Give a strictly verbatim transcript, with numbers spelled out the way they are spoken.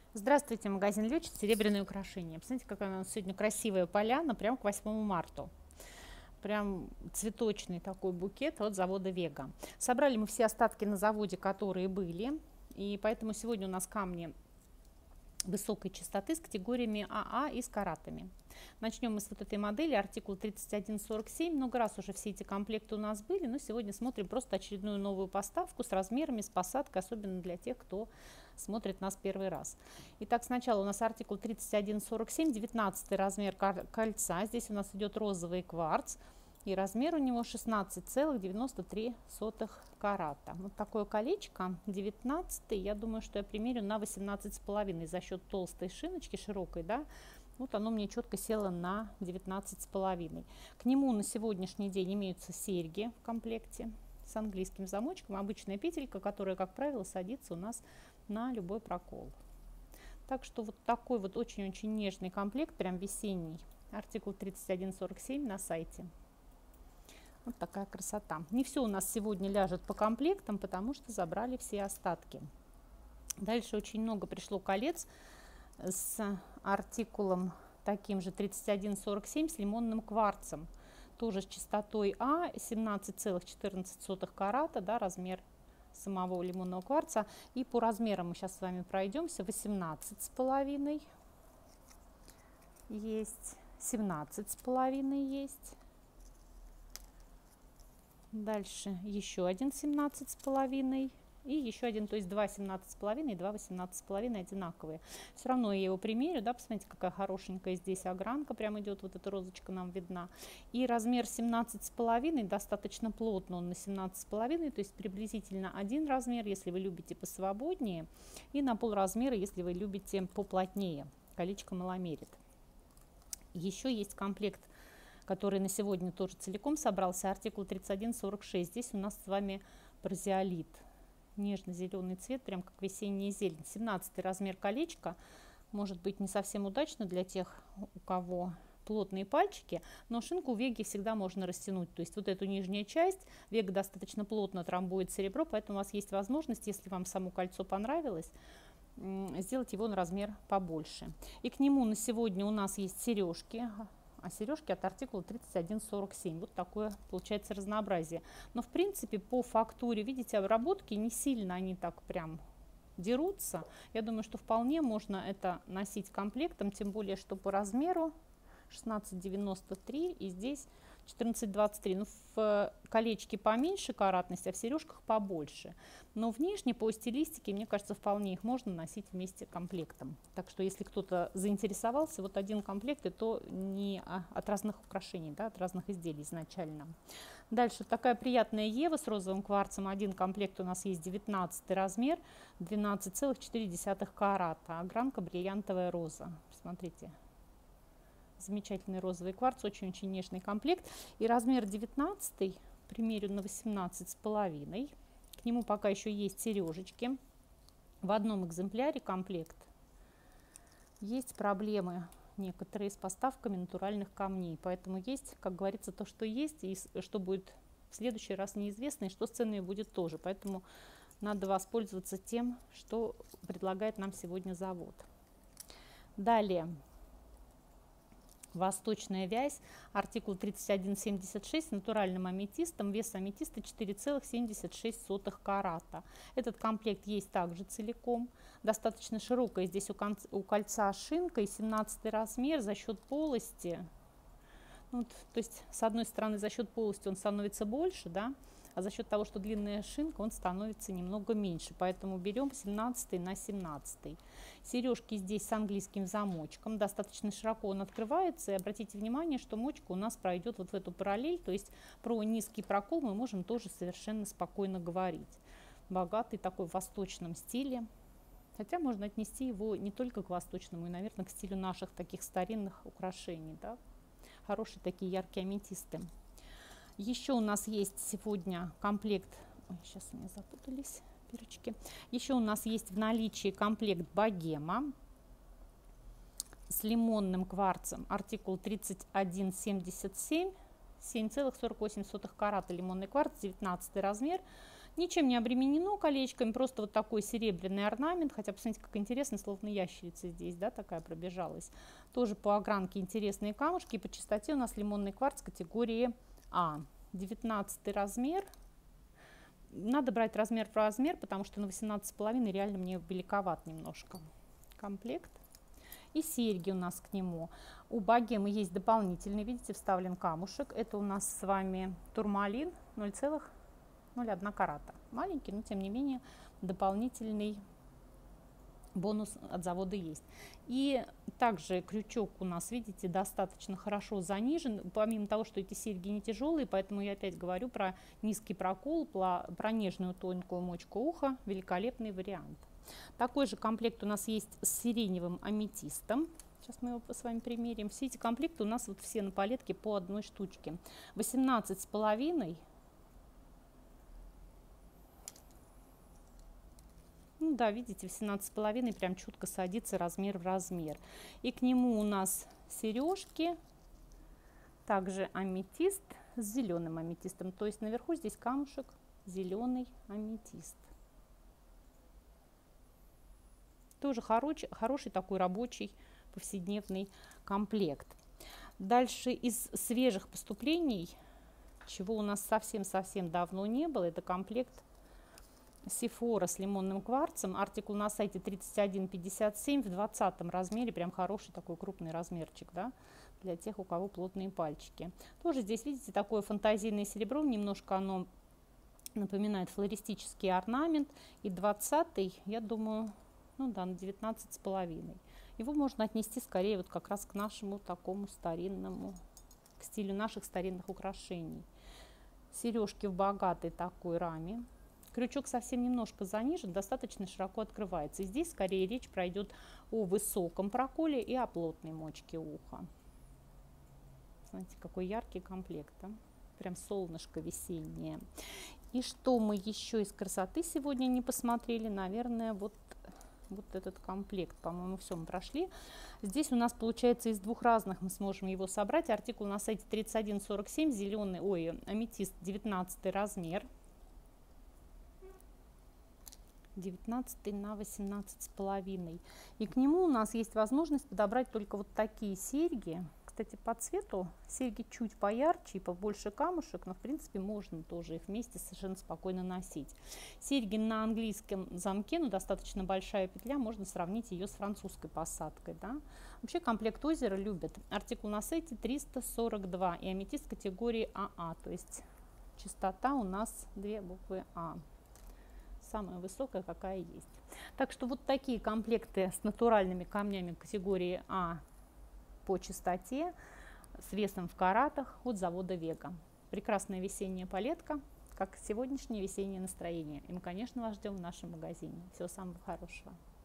Здравствуйте, магазин Лёчит, серебряные украшения. Посмотрите, какая у нас сегодня красивая поляна, прям к восьмому марта. Прям цветочный такой букет от завода Вега. Собрали мы все остатки на заводе, которые были, и поэтому сегодня у нас камни высокой частоты с категориями АА и с каратами. Начнем мы с вот этой модели, артикул тридцать один сорок семь. Много раз уже все эти комплекты у нас были, но сегодня смотрим просто очередную новую поставку с размерами, с посадкой, особенно для тех, кто смотрит нас первый раз. Итак, сначала у нас артикул тридцать один сорок семь, девятнадцатый размер кольца. Здесь у нас идет розовый кварц. И размер у него шестнадцать целых девяносто три сотых карата. Вот такое колечко, девятнадцатый, я думаю, что я примерю на восемнадцать с половиной за счет толстой шиночки, широкой, да. Вот оно мне четко село на девятнадцать с половиной. К нему на сегодняшний день имеются серьги в комплекте с английским замочком, обычная петелька, которая, как правило, садится у нас на любой прокол. Так что вот такой вот очень-очень нежный комплект, прям весенний, артикул тридцать один сорок семь на сайте. Вот такая красота. Не все у нас сегодня ляжет по комплектам, потому что забрали все остатки. Дальше очень много пришло колец с артикулом таким же тридцать один сорок семь с лимонным кварцем. Тоже с частотой А, семнадцать целых четырнадцать сотых карата, да, размер самого лимонного кварца. И по размерам мы сейчас с вами пройдемся. восемнадцать с половиной есть, семнадцать с половиной есть. Дальше еще один семнадцать с половиной и еще один, то есть два семнадцать с половиной и два восемнадцать с половиной одинаковые. Все равно я его примерю, да, посмотрите, какая хорошенькая здесь огранка прям идет, вот эта розочка нам видна. И размер семнадцать с половиной достаточно плотно, он на семнадцать с половиной, то есть приблизительно один размер, если вы любите посвободнее, и на пол размера, если вы любите поплотнее. Колечко маломерит. Еще есть комплект, который на сегодня тоже целиком собрался, артикул тридцать один сорок шесть. Здесь у нас с вами прозиолит. Нежно-зеленый цвет, прям как весенняя зелень. семнадцатый размер колечка. Может быть не совсем удачно для тех, у кого плотные пальчики, но шинку Веги всегда можно растянуть. То есть вот эту нижнюю часть Вега достаточно плотно трамбует серебро, поэтому у вас есть возможность, если вам само кольцо понравилось, сделать его на размер побольше. И к нему на сегодня у нас есть сережки. А сережки от артикула тридцать один сорок семь. Вот такое получается разнообразие. Но в принципе по фактуре, видите, обработки не сильно они так прям дерутся. Я думаю, что вполне можно это носить комплектом, тем более, что по размеру шестнадцать девяносто три и здесь четырнадцать двадцать три. Ну, в колечке поменьше каратность, а в сережках побольше. Но внешне по стилистике, мне кажется, вполне их можно носить вместе комплектом. Так что если кто-то заинтересовался, вот один комплект, и то не от разных украшений, да, от разных изделий изначально. Дальше такая приятная Ева с розовым кварцем. Один комплект у нас есть, девятнадцатый размер, двенадцать целых четыре десятых карата. Огранка бриллиантовая роза. Смотрите. Замечательный розовый кварц, очень-очень нежный комплект. И размер девятнадцатый примерю на восемнадцать с половиной. К нему пока еще есть сережечки. В одном экземпляре комплект. Есть проблемы некоторые с поставками натуральных камней. Поэтому есть, как говорится, то, что есть, и что будет в следующий раз неизвестно, и что с ценами будет тоже. Поэтому надо воспользоваться тем, что предлагает нам сегодня завод. Далее. Восточная вязь, артикул тридцать один семьдесят шесть с натуральным аметистом, вес аметиста четыре целых семьдесят шесть сотых карата. Этот комплект есть также целиком, достаточно широкая здесь у, конца, у кольца шинка и семнадцатый размер за счет полости. Вот, то есть с одной стороны за счет полости он становится больше, да, а за счет того, что длинная шинка, он становится немного меньше. Поэтому берем семнадцатый на семнадцатый. Сережки здесь с английским замочком. Достаточно широко он открывается. И обратите внимание, что мочка у нас пройдет вот в эту параллель. То есть про низкий прокол мы можем тоже совершенно спокойно говорить. Богатый такой в восточном стиле. Хотя можно отнести его не только к восточному, и, наверное, к стилю наших таких старинных украшений. Да? Хорошие такие яркие аметисты. Еще у нас есть сегодня комплект, ой, сейчас у меня запутались перочки. Еще у нас есть в наличии комплект богема с лимонным кварцем, артикул тридцать один семьдесят семь, семь целых сорок восемь сотых карата лимонный кварц, девятнадцатый размер. Ничем не обременено колечками, просто вот такой серебряный орнамент, хотя, посмотрите, как интересно, словно ящерица здесь, да, такая пробежалась. Тоже по огранке интересные камушки, и по чистоте у нас лимонный кварц категории А. девятнадцатый размер. Надо брать размер в размер, потому что на восемнадцать с половиной реально мне великоват немножко комплект. И серьги у нас к нему. У богемы есть дополнительный, видите, вставлен камушек. Это у нас с вами турмалин ноль целых ноль одна карата. Маленький, но тем не менее дополнительный бонус от завода есть. И также крючок у нас, видите, достаточно хорошо занижен. Помимо того, что эти серьги не тяжелые, поэтому я опять говорю про низкий прокол, про, про нежную тонкую мочку уха. Великолепный вариант. Такой же комплект у нас есть с сиреневым аметистом. Сейчас мы его с вами примерим. Все эти комплекты у нас вот все на палетке по одной штучке. восемнадцать с половиной. Ну да, видите, восемнадцать с половиной прям чутко садится размер в размер. И к нему у нас сережки, также аметист с зеленым аметистом. То есть наверху здесь камушек зеленый аметист. Тоже хороший, хороший такой рабочий повседневный комплект. Дальше из свежих поступлений, чего у нас совсем-совсем давно не было, это комплект Сефора с лимонным кварцем. Артикул на сайте тридцать один пятьдесят семь в двадцатом размере. Прям хороший такой крупный размерчик, да, для тех, у кого плотные пальчики. Тоже здесь, видите, такое фантазийное серебро. Немножко оно напоминает флористический орнамент. И двадцатый, я думаю, ну да, на девятнадцать с половиной. Его можно отнести скорее вот как раз к нашему такому старинному, к стилю наших старинных украшений. Сережки в богатой такой раме. Крючок совсем немножко занижен, достаточно широко открывается. И здесь скорее речь пройдет о высоком проколе и о плотной мочке уха. Смотрите, какой яркий комплект, да? Прям солнышко весеннее. И что мы еще из красоты сегодня не посмотрели? Наверное, вот, вот этот комплект, по-моему, все мы прошли. Здесь у нас получается из двух разных мы сможем его собрать. Артикул на сайте тридцать один сорок семь, зеленый, ой, аметист девятнадцатый размер. девятнадцатый на восемнадцать с половиной. И к нему у нас есть возможность подобрать только вот такие серьги. Кстати, по цвету серьги чуть поярче и побольше камушек, но в принципе можно тоже их вместе совершенно спокойно носить. Серьги на английском замке, но достаточно большая петля, можно сравнить ее с французской посадкой. Да? Вообще комплект озера любят. Артикул на сайте триста сорок два и аметист категории АА, то есть частота у нас две буквы А. Самая высокая, какая есть. Так что вот такие комплекты с натуральными камнями категории А по чистоте, с весом в каратах от завода Вега. Прекрасная весенняя палетка, как сегодняшнее весеннее настроение. И мы, конечно, вас ждем в нашем магазине. Всего самого хорошего.